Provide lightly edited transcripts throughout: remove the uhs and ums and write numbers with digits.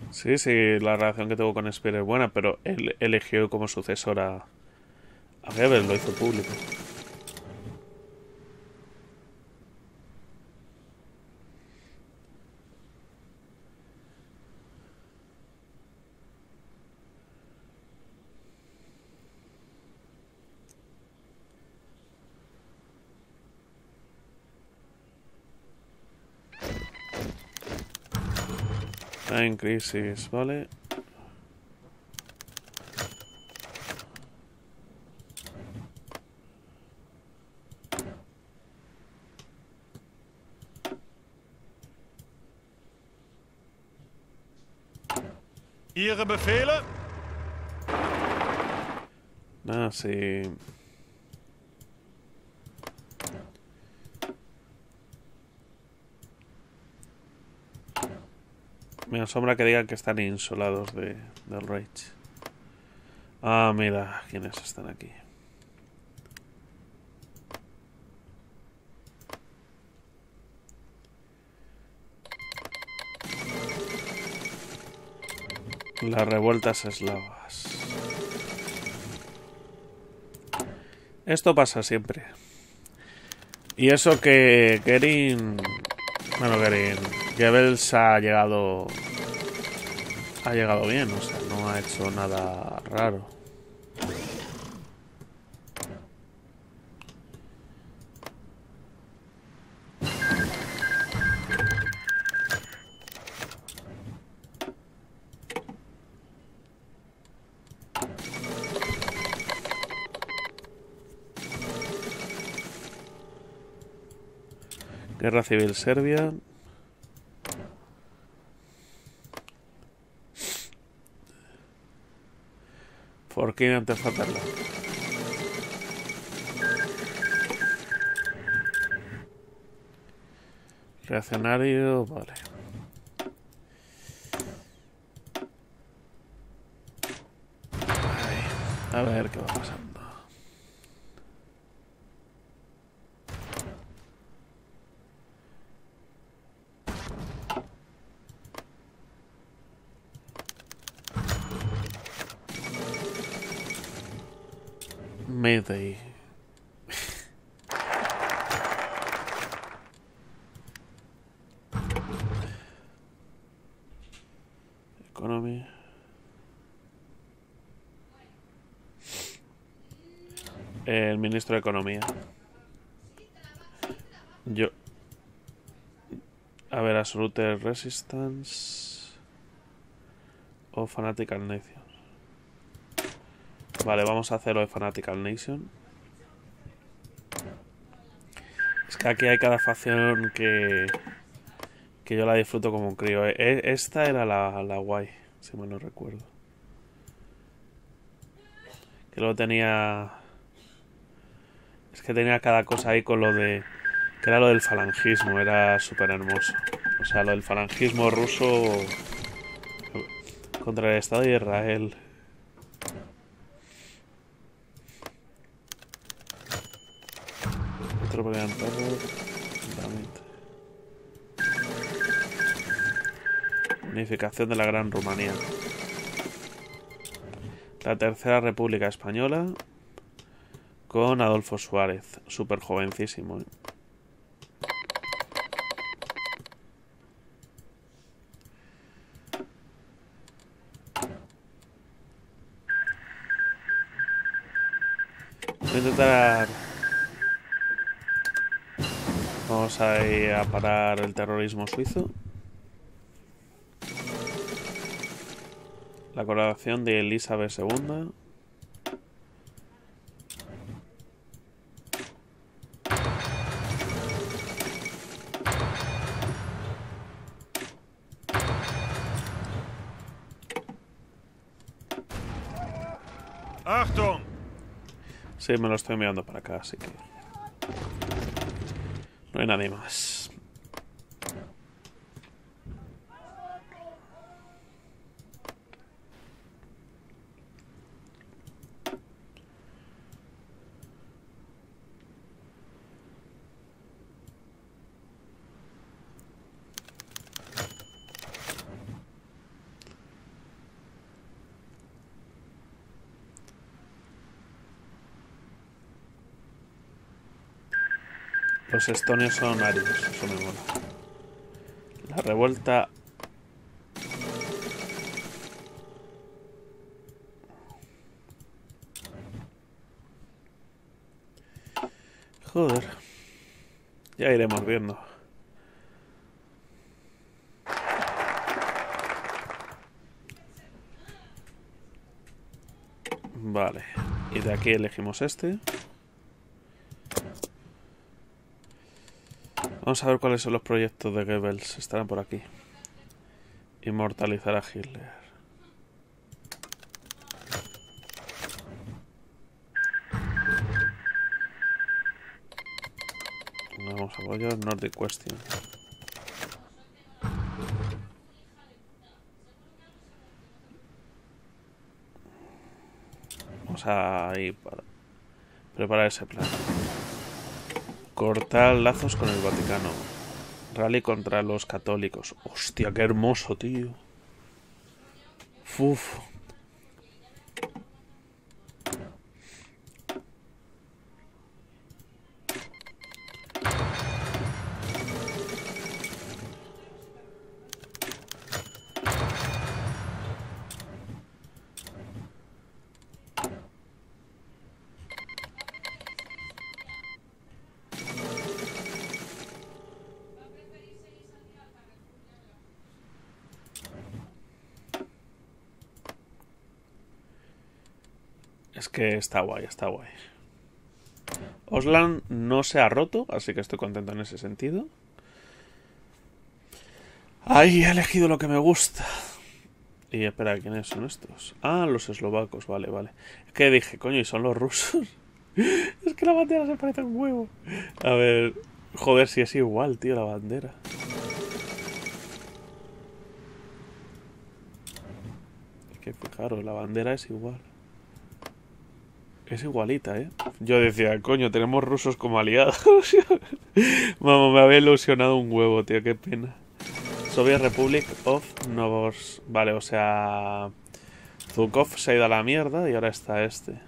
Sí, sí, la relación que tengo con Spear es buena, pero él eligió como sucesor a Goebbels, lo hizo público. Está en crisis, ¿vale? Ihre Befehle? Ah, sí. Me asombra que digan que están insolados del Rage. Ah, mira, quiénes están aquí. Las revueltas eslavas. Esto pasa siempre. Y eso que Gerin... Bueno, Gerin... Goebbels ha llegado bien, o sea, no ha hecho nada raro. Guerra Civil Serbia. Forkin ante Faterland. Reaccionario, vale. A ver qué va pasando. Mayday. Economy. El ministro de Economía. Yo. A ver, Absolute Resistance. O Fanatical Nation. Vale, vamos a hacerlo de Fanatical Nation. Es que aquí hay cada facción que yo la disfruto como un crío. Esta era la guay, si mal no recuerdo. Que luego tenía... Es que tenía cada cosa ahí con lo de... Que era lo del falangismo, era súper hermoso. O sea, lo del falangismo ruso contra el Estado de Israel. Metropolitan Terror. Unificación de la Gran Rumanía. La Tercera República Española con Adolfo Suárez, súper jovencísimo. Voy a intentar... Vamos a ir a parar el terrorismo suizo. La coronación de Elizabeth II. Achtung! Sí, me lo estoy enviando para acá, así que... No hay nadie más. Los estonios son arios, eso me mola. La revuelta... Joder. Ya iremos viendo. Vale. Y de aquí elegimos este. Vamos a ver cuáles son los proyectos de Goebbels. Estarán por aquí. Inmortalizar a Hitler. Vamos a apoyar Nordic Question. Vamos a ir para preparar ese plan. Cortar lazos con el Vaticano. Rally contra los católicos. Hostia, qué hermoso, tío. Uf. Es que está guay, está guay. Oslan no se ha roto, así que estoy contento en ese sentido. Ay, he elegido lo que me gusta. Y espera, ¿quiénes son estos? Ah, los eslovacos, vale, vale. Es que dije, coño, ¿y son los rusos? Es que la bandera se parece a un huevo. A ver, joder, si es igual, tío, la bandera. Es que fijaros, la bandera es igual. Es igualita, ¿eh? Yo decía, coño, tenemos rusos como aliados. Vamos, me había ilusionado un huevo, tío, qué pena. Soviet Republic of Novos... Vale, o sea... Zhukov se ha ido a la mierda y ahora está este.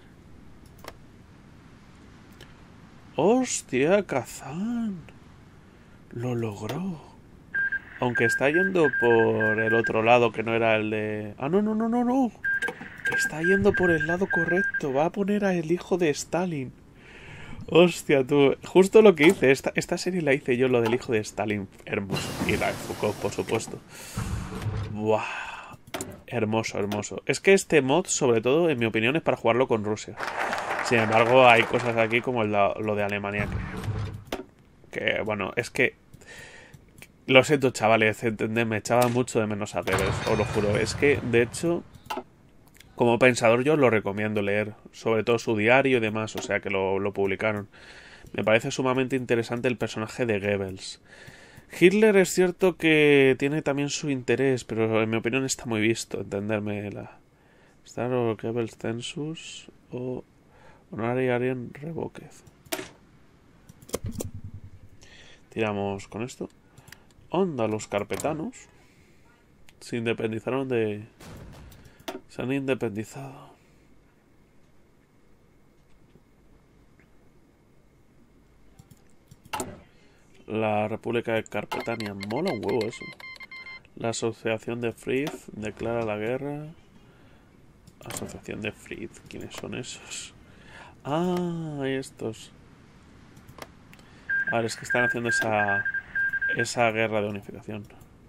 ¡Hostia, Kazán! Lo logró. Aunque está yendo por el otro lado que no era el de... Ah, no, no, no, no, no. Está yendo por el lado correcto. Va a poner a el hijo de Stalin. Hostia, tú. Justo lo que hice. Esta serie la hice yo, lo del hijo de Stalin. Hermoso. Y la de Foucault, por supuesto. Buah. Hermoso, hermoso. Es que este mod, sobre todo, en mi opinión, es para jugarlo con Rusia. Sin embargo, hay cosas aquí como lo de Alemania que... Bueno, es que... Lo siento, chavales. Entended, me echaba mucho de menos a Goebbels. Os lo juro. Es que, de hecho... Como pensador yo os lo recomiendo leer, sobre todo su diario y demás, o sea que lo publicaron. Me parece sumamente interesante el personaje de Goebbels. Hitler es cierto que tiene también su interés, pero en mi opinión está muy visto, entenderme la... Star o Goebbels Census o Honorary Aryan Revoked. Tiramos con esto. Onda, los carpetanos se independizaron de... Se han independizado. La República de Carpetania. Mola un huevo eso. La Asociación de Fritz declara la guerra. Asociación de Fritz. ¿Quiénes son esos? Ah, estos. A ver, es que están haciendo esa guerra de unificación.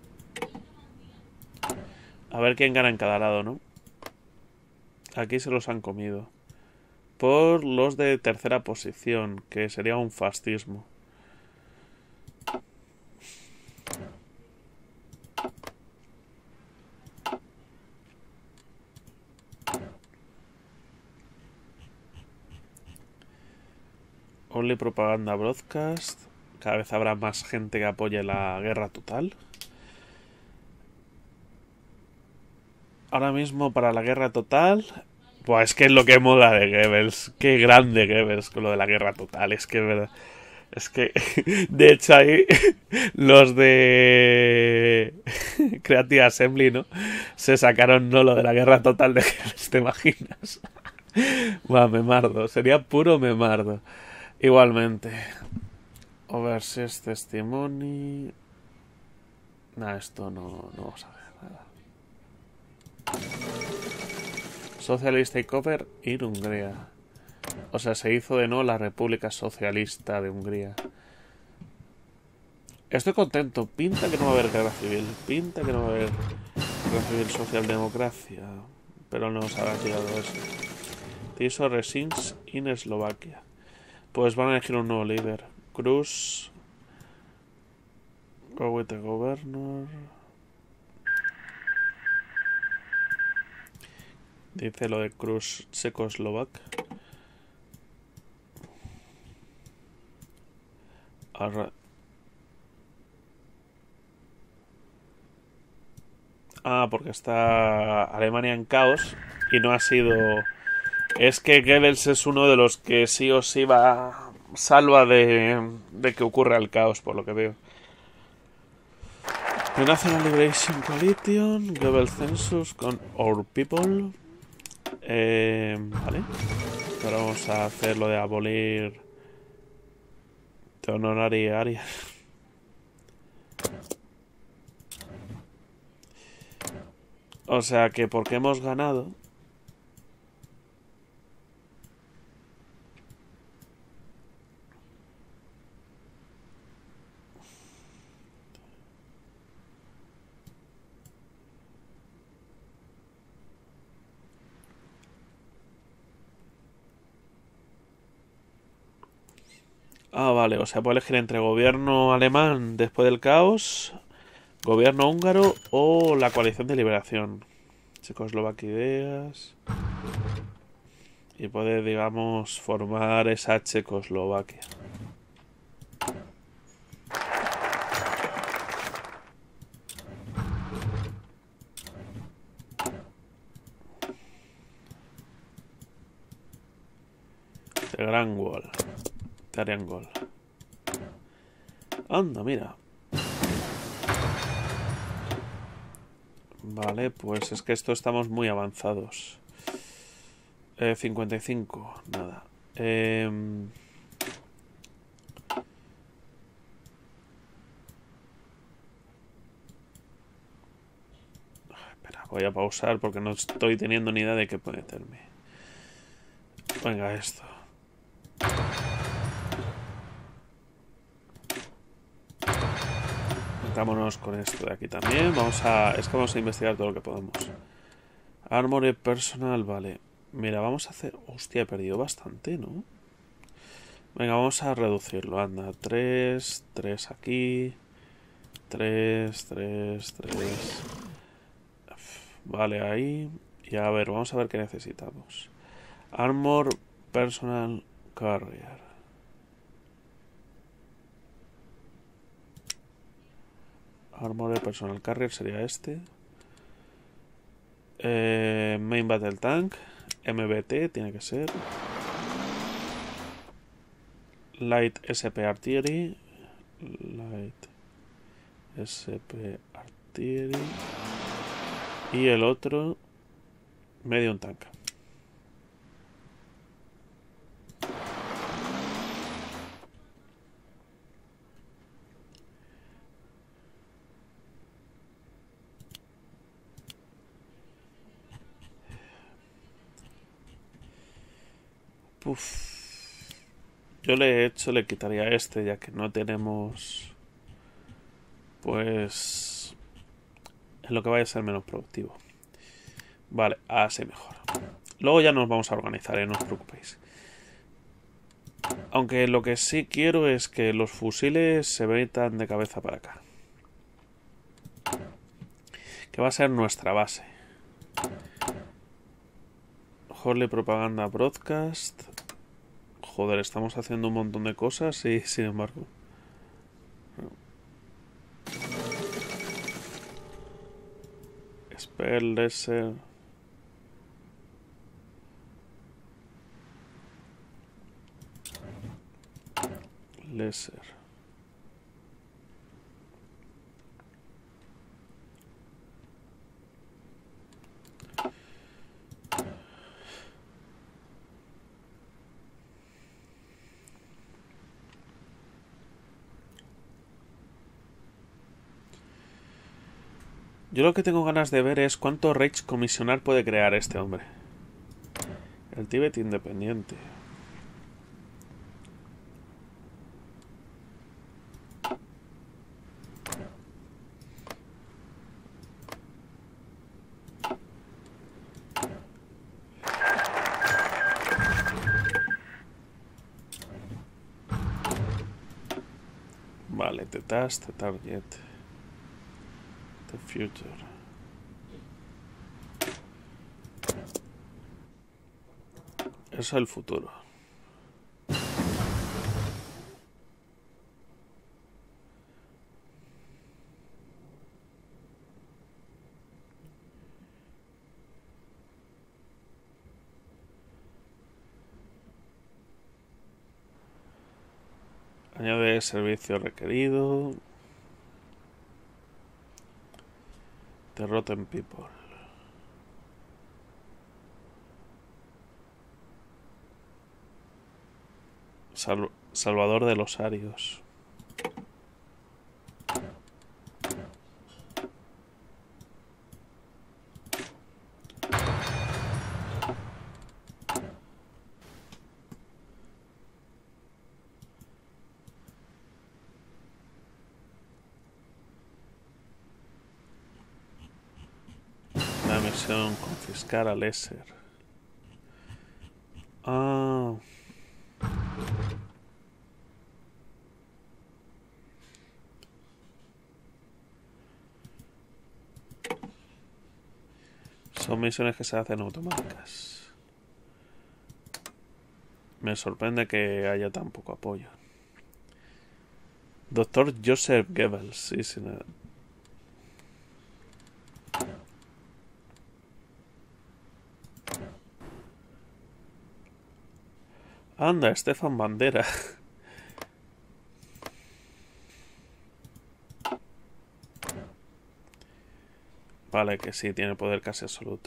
A ver quién gana en cada lado, ¿no? Aquí se los han comido. Por los de tercera posición, que sería un fascismo. Only Propaganda Broadcast. Cada vez habrá más gente que apoye la guerra total. Ahora mismo para la guerra total... Pues es que es lo que mola de Goebbels. Qué grande Goebbels con lo de la guerra total. Es que es verdad. Es que... De hecho ahí... Los de... Creative Assembly, ¿no? Se sacaron no lo de la guerra total de Goebbels. ¿Te imaginas? Buah, memardo. Sería puro memardo. Igualmente. Overseas Testimony. Nah, esto no vamos a ver nada. Socialist Takeover in Hungría. O sea, se hizo de nuevo la República Socialista de Hungría. Estoy contento. Pinta que no va a haber guerra civil. Pinta que no va a haber guerra civil, socialdemocracia. Pero no nos habrá tirado eso. Tiso Resins in Eslovaquia. Pues van a elegir un nuevo líder. Cruz. Go with the governor. Dice lo de Cruz checoslovac. Porque está Alemania en caos y no ha sido... Es que Goebbels es uno de los que sí o sí salva de que ocurra el caos, por lo que veo. The National Liberation Coalition, Global Census con Our People. Vale. Ahora vamos a hacer lo de abolir de honoraria área. O sea que porque hemos ganado. Vale, o sea, puedo elegir entre gobierno alemán después del caos, gobierno húngaro o la coalición de liberación. Checoslovaquia ideas. Y poder, digamos, formar esa Checoslovaquia. The Grand Wall. Tarian Gol. Anda, mira. Vale, pues es que esto estamos muy avanzados. 55, nada. Espera, voy a pausar porque no estoy teniendo ni idea de qué meterme. Venga, esto. Metámonos con esto de aquí también. Es que vamos a investigar todo lo que podemos. Armored Personal, vale. Mira, vamos a hacer... Hostia, he perdido bastante, ¿no? Venga, vamos a reducirlo. Anda, 3 aquí. 3 Vale, ahí. Y a ver, vamos a ver qué necesitamos. Armor Personal Carrier. Armor Personal Carrier sería este. Main Battle Tank. MBT tiene que ser. Light SP Artillery. Light SP Artillery. Y el otro Medium Tank. Yo le quitaría este, ya que no tenemos, pues, en lo que vaya a ser menos productivo. Vale, así mejor. Luego ya nos vamos a organizar, no os preocupéis. Aunque lo que sí quiero es que los fusiles se metan de cabeza para acá. Que va a ser nuestra base. Horley Propaganda Broadcast. Joder, estamos haciendo un montón de cosas y sin embargo. Spell Laser. Laser. Yo lo que tengo ganas de ver es cuánto rage comisionar puede crear este hombre. El Tíbet independiente. Vale, the task, the target, the future. Eso es el futuro. Añade servicio requerido. The Rotten People. Salvador de los Arios. La misión, confiscar a Lesser. Ah. Son misiones que se hacen automáticas. Me sorprende que haya tan poco apoyo. Doctor Joseph Goebbels, sí, sin nada. Anda, Stefan Bandera. Vale, que sí, tiene poder casi absoluto.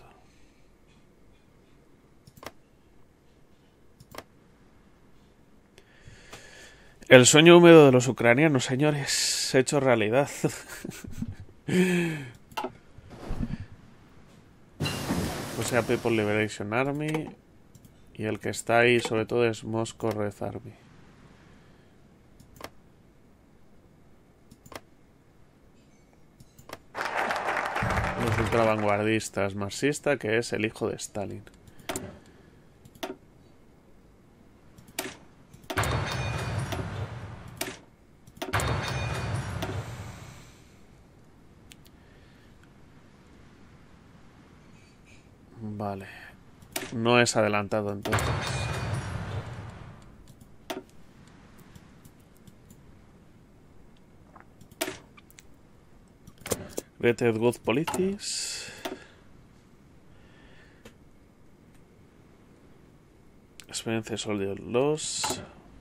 El sueño húmedo de los ucranianos, señores, hecho realidad. O sea, People Liberation Army. Y el que está ahí sobre todo es Moscow Red Army. Los ultravanguardistas, marxista, que es el hijo de Stalin. Vale. No es adelantado entonces. Rated Good Policies. Experiencia Soldier Loss.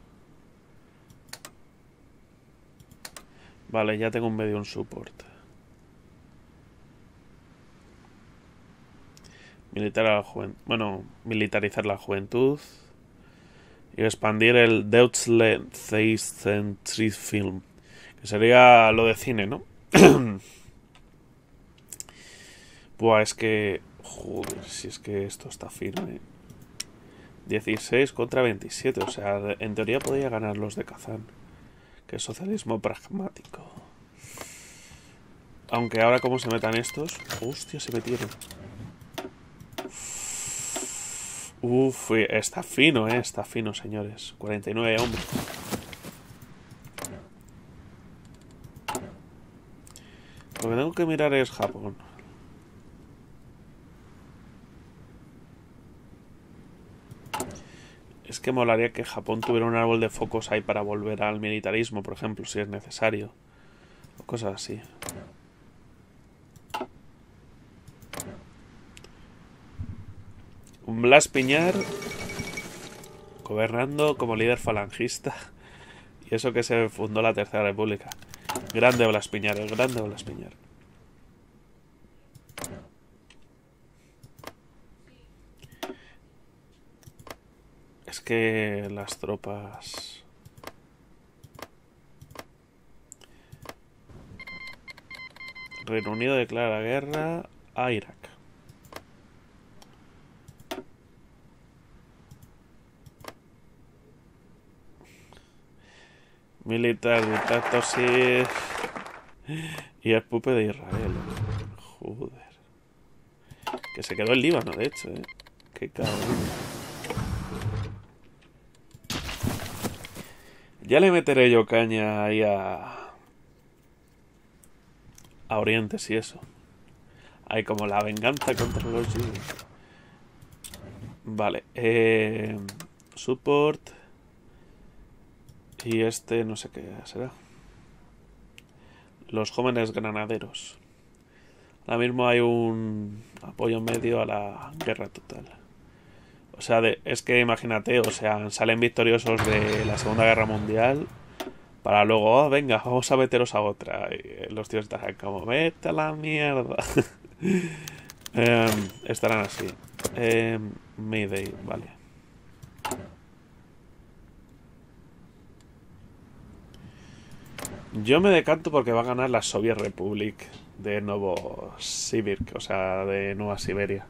Vale, ya tengo un medium support. Militarizar la juventud. Y expandir el Deutschland Film. Que sería lo de cine, ¿no? Buah, es que... Joder, si es que esto está firme. 16 contra 27. O sea, en teoría podría ganar los de Kazán. Que es socialismo pragmático. Aunque ahora como se metan estos... Hostia, se metieron. Uf, está fino, está fino, señores. 49 hombres. Lo que tengo que mirar es Japón. Es que molaría que Japón tuviera un árbol de focos ahí para volver al militarismo, por ejemplo, si es necesario. O cosas así. Un Blas Piñar gobernando como líder falangista. Y eso que se fundó la Tercera República. Grande Blas Piñar, el grande Blas Piñar. Es que las tropas... Reino Unido declara guerra a Irak. Militar dictatorship. Y el pupe de Israel. Joder. Que se quedó el Líbano, de hecho, Qué cabrón. Ya le meteré yo caña ahí a Orientes y eso. Hay como la venganza contra los Jews. Vale. Support. Y este no sé qué será. Los jóvenes granaderos. Ahora mismo hay un apoyo medio a la guerra total. O sea, es que imagínate, o sea, salen victoriosos de la Segunda Guerra Mundial para luego, oh, venga, vamos a meteros a otra. Y los tíos estarán como, vete a la mierda. Estarán así. Mayday, vale. Yo me decanto porque va a ganar la Soviet Republic de Novosibirsk, o sea, de Nueva Siberia.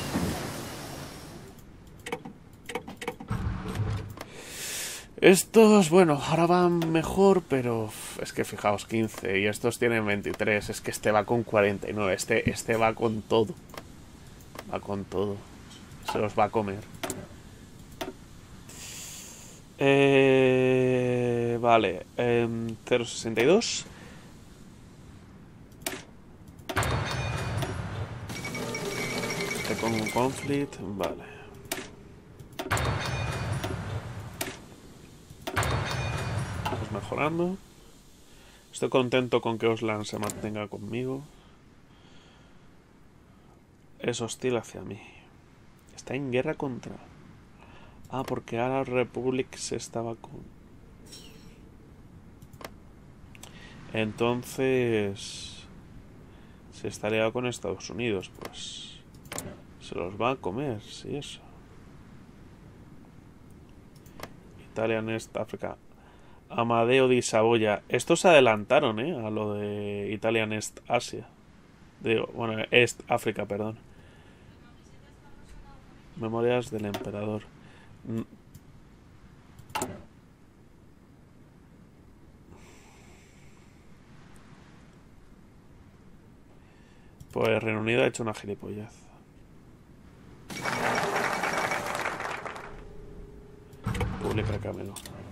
Estos, bueno, ahora van mejor, pero es que fijaos, 15 y estos tienen 23. Es que este va con 49. Este va con todo. Va con todo. Se los va a comer. Vale. 0,62. Con un conflict. Vale. Pues mejorando. Estoy contento con que Oslan se mantenga conmigo. Es hostil hacia mí. Está en guerra contra... Ah, porque ahora Republic se estaba con... Entonces... Se estaría con Estados Unidos, pues... Se los va a comer, sí, eso. Italian East Africa. Amadeo di Saboya. Estos se adelantaron, a lo de Italian East Asia. Digo, bueno, East África, perdón. Memorias del Emperador. Pues Reino Unido ha hecho una gilipollez. Publica Camelo.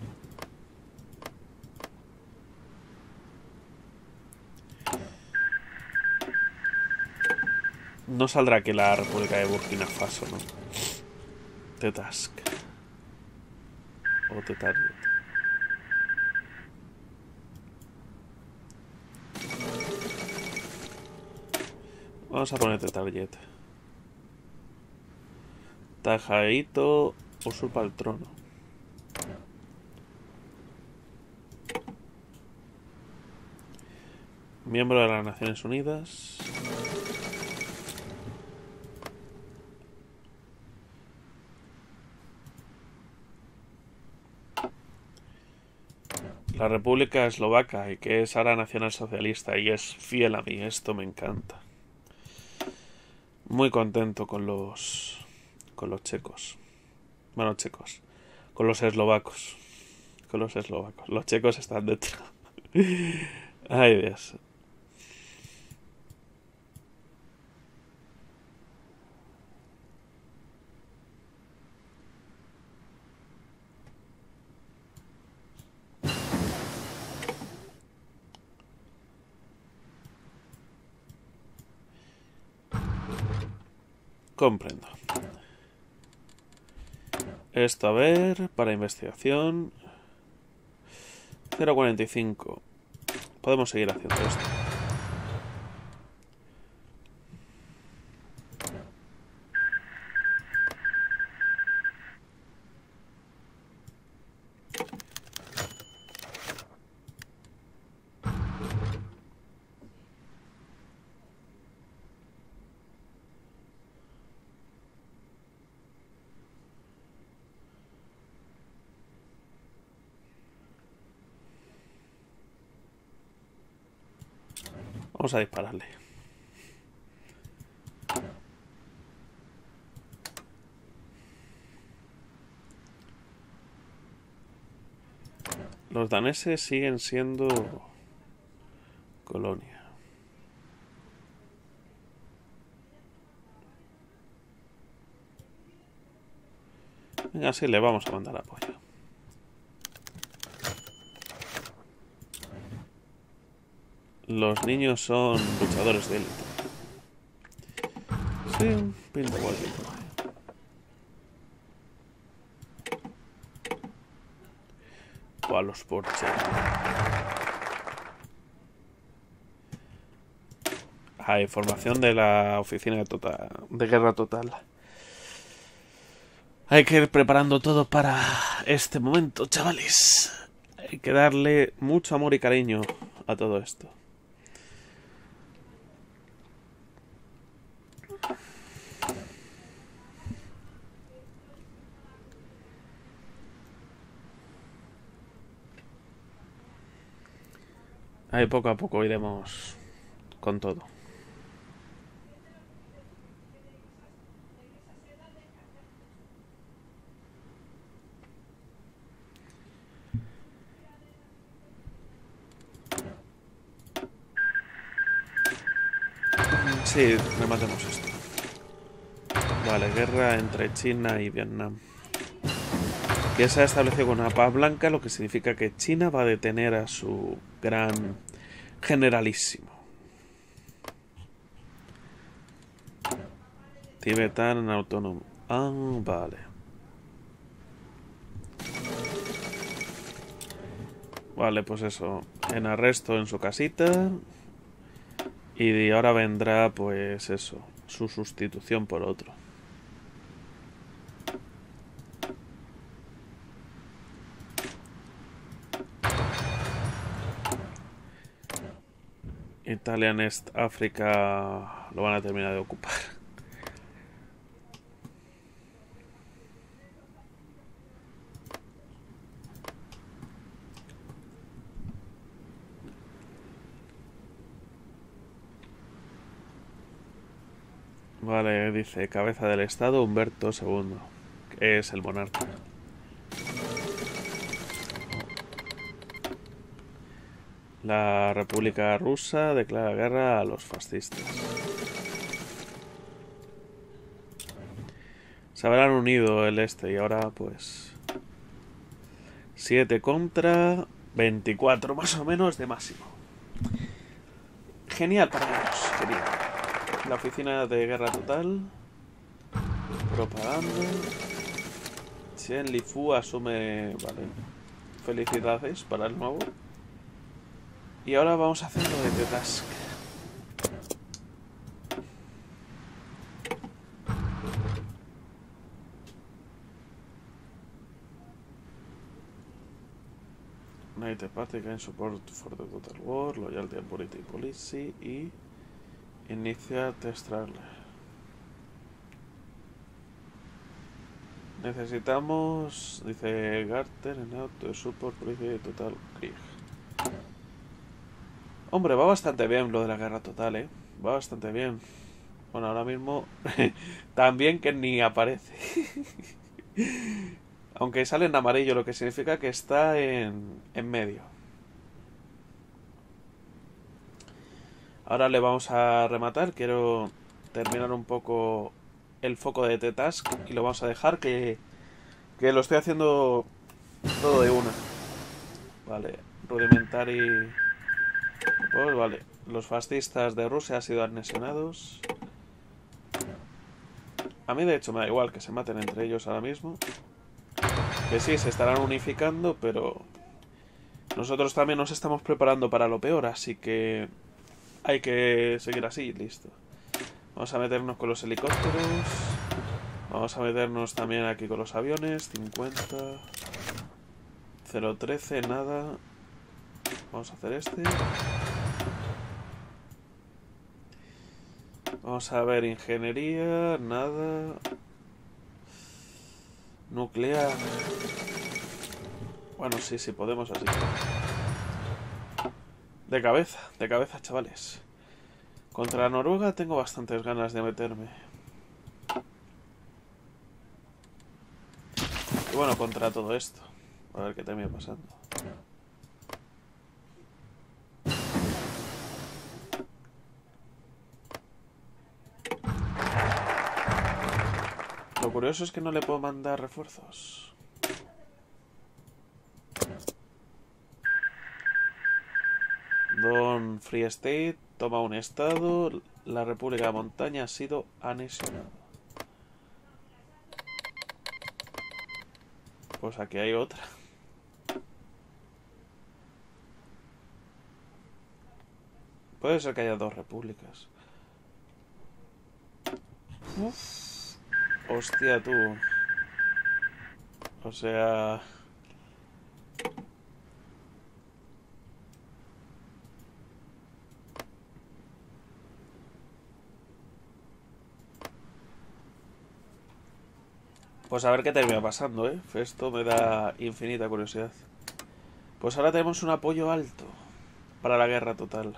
No saldrá aquí la República de Burkina Faso, ¿no? Tetask. O Tetarget. Vamos a poner Tetarget. Tajaito usurpa el trono. Miembro de las Naciones Unidas. La República Eslovaca, y que es ahora nacionalsocialista y es fiel a mí. Esto me encanta. Muy contento con los checos. Bueno, checos. Con los eslovacos. Con los eslovacos. Los checos están dentro. Ay, Dios. Comprendo. Esto, a ver, para investigación. 0,45. Podemos seguir haciendo esto. Vamos a dispararle. Los daneses siguen siendo colonia. Venga, sí, le vamos a mandar apoyo. Los niños son luchadores de élite. Sí, pinta igual que todo. O a los Porsche. Información de la oficina de guerra total. Hay que ir preparando todo para este momento, chavales. Hay que darle mucho amor y cariño a todo esto. Ahí poco a poco iremos con todo. Sí, rematemos esto. Vale, guerra entre China y Vietnam. Que se ha establecido con una paz blanca, lo que significa que China va a detener a su gran generalísimo. Tibetán autónomo. Ah, vale. Vale, pues eso. En arresto en su casita. Y ahora vendrá, pues eso, su sustitución por otro. Italian East África lo van a terminar de ocupar. Vale, dice cabeza del estado Humberto II, que es el monarca. La República Rusa declara guerra a los fascistas. Se habrán unido el este y ahora pues 7 contra 24 más o menos de máximo. Genial para ellos, genial. La oficina de guerra total. Propaganda. Chen Lifu asume... Vale. Felicidades para el nuevo. Y ahora vamos a hacer lo de The Task. United Party can support for the Total War, Loyalty and Policy y inicia Test Trial. Necesitamos, dice Garter, en auto support policy Total Krieg. Hombre, va bastante bien lo de la guerra total, va bastante bien. Bueno, ahora mismo también que ni aparece. Aunque sale en amarillo, lo que significa que está en medio. Ahora le vamos a rematar. Quiero terminar un poco el foco de The Task y lo vamos a dejar que lo estoy haciendo todo de una. Vale, Rudimentary. Pues vale, los fascistas de Rusia han sido anexionados. A mí de hecho me da igual que se maten entre ellos ahora mismo. Que sí, se estarán unificando, pero nosotros también nos estamos preparando para lo peor, así que hay que seguir así, listo. Vamos a meternos con los helicópteros. Vamos a meternos también aquí con los aviones. 50. 013, nada. Vamos a hacer este. Vamos a ver ingeniería, nada. Nuclear. Bueno, sí, podemos así. De cabeza, chavales. Contra Noruega tengo bastantes ganas de meterme. Y bueno, contra todo esto. A ver qué termina pasando. Lo curioso es que no le puedo mandar refuerzos. Don Free State toma un estado. La República de Montaña ha sido anexionada. Pues aquí hay otra. Puede ser que haya dos repúblicas. Uf. Hostia, tú. O sea... Pues a ver qué termina pasando, ¿eh? Esto me da infinita curiosidad. Pues ahora tenemos un apoyo alto para la guerra total.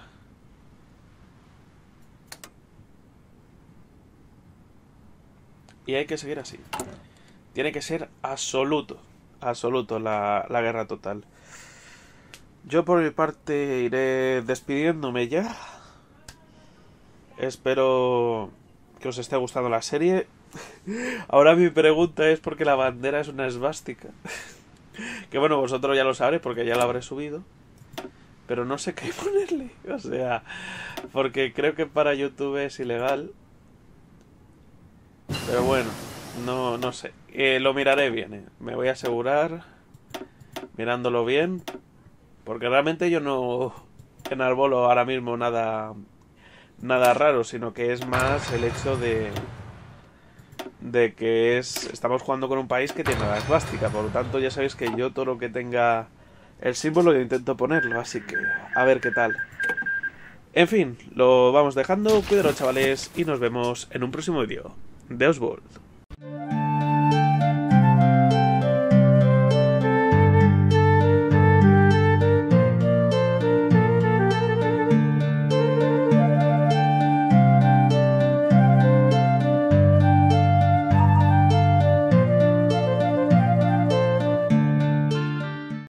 Y hay que seguir así. Tiene que ser absoluto. Absoluto la guerra total. Yo por mi parte iré despidiéndome ya. Espero que os esté gustando la serie. Ahora mi pregunta es por qué la bandera es una esvástica. Que bueno, vosotros ya lo sabréis porque ya la habré subido. Pero no sé qué ponerle. O sea, porque creo que para YouTube es ilegal. Pero bueno, no sé. Lo miraré bien. Me voy a asegurar mirándolo bien. Porque realmente yo no enarbolo ahora mismo nada raro, sino que es más el hecho de que estamos jugando con un país que tiene la esvástica. Por lo tanto, ya sabéis que yo todo lo que tenga el símbolo yo intento ponerlo. Así que a ver qué tal. En fin, lo vamos dejando. Cuídalo, chavales, y nos vemos en un próximo vídeo de Oswald.